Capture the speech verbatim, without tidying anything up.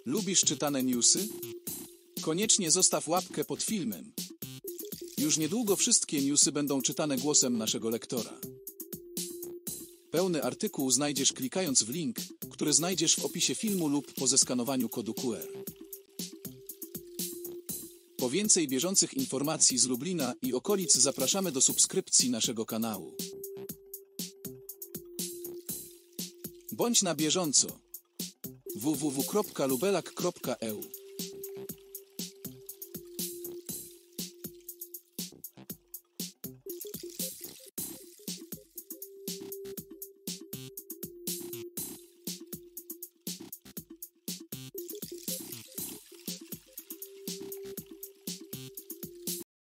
Lubisz czytane newsy? Koniecznie zostaw łapkę pod filmem. Już niedługo wszystkie newsy będą czytane głosem naszego lektora. Pełny artykuł znajdziesz klikając w link, który znajdziesz w opisie filmu lub po zeskanowaniu kodu Q R. Po więcej bieżących informacji z Lublina i okolic zapraszamy do subskrypcji naszego kanału. Bądź na bieżąco. w w w kropka lubelak kropka e u